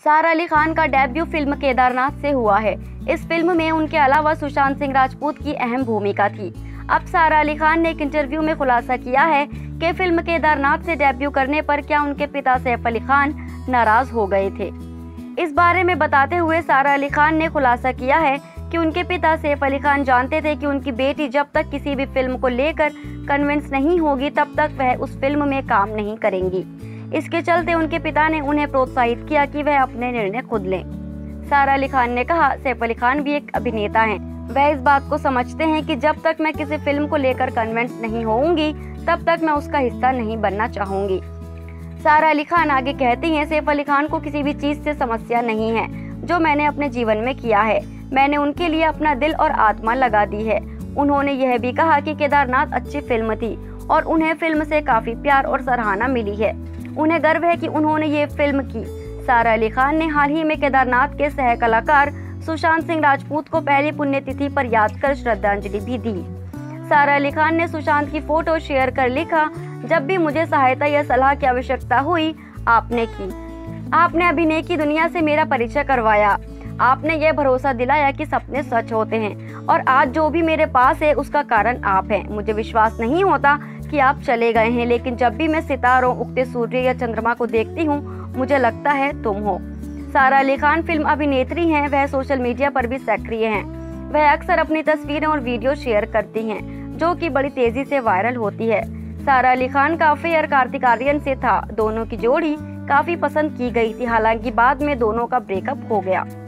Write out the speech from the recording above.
सारा अली खान का debut film Kedarnath से हुआ है। इस फिल्म में उनके अलावा सुशांत सिंह राजपूत की अहम भूमिका थी। अब सारा अली खान ने एक इंटरव्यू में खुलासा किया है कि फिल्म केदारनाथ से डेब्यू करने पर क्या उनके पिता सैफ अली खान नाराज हो गए थे। इस बारे में बताते हुए सारा अली खान ने खुलासा किया है कि उनके पिता सैफ अली खान जानते थे कि उनकी बेटी जब तक किसी भी फिल्म को लेकर कन्विंस नहीं होगी तब तक वह उस फिल्म में काम नहीं करेंगी। इसके चलते उनके पिता ने उन्हें प्रोत्साहित किया कि वह अपने निर्णय खुद लें। सारा अली खान ने कहा, सैफ अली खान भी एक अभिनेता हैं। वह इस बात को समझते हैं कि जब तक मैं किसी फिल्म को लेकर कन्विंस नहीं होऊंगी तब तक मैं उसका हिस्सा नहीं बनना चाहूंगी। सारा अली खान आगे कहती हैं, सैफ अली खान को किसी भी चीज से समस्या नहीं है जो मैंने अपने जीवन में किया है। मैंने उनके लिए अपना दिल और आत्मा लगा दी है। उन्होंने यह भी कहा कि केदारनाथ अच्छी फिल्म थी और उन्हें फिल्म से काफी प्यार और सराहना मिली है। उन्हें गर्व है कि उन्होंने ये फिल्म की। सारा अली खान ने हाल ही में केदारनाथ के सह कलाकार सुशांत सिंह राजपूत को पहली पुण्यतिथि पर याद कर श्रद्धांजलि भी दी। सारा अली खान ने सुशांत की फोटो शेयर कर लिखा, जब भी मुझे सहायता या सलाह की आवश्यकता हुई आपने की। आपने अभिनय की दुनिया से मेरा परिचय करवाया। आपने यह भरोसा दिलाया कि सपने सच होते हैं और आज जो भी मेरे पास है उसका कारण आप हैं। मुझे विश्वास नहीं होता कि आप चले गए हैं, लेकिन जब भी मैं सितारों, उगते सूर्य या चंद्रमा को देखती हूँ मुझे लगता है तुम हो। सारा अली खान फिल्म अभिनेत्री हैं। वह सोशल मीडिया पर भी सक्रिय हैं। वह अक्सर अपनी तस्वीरें और वीडियो शेयर करती हैं जो कि बड़ी तेजी से वायरल होती है। सारा अली खान का अफेयर कार्तिक आर्यन से था। दोनों की जोड़ी काफी पसंद की गई थी, हालांकि बाद में दोनों का ब्रेकअप हो गया।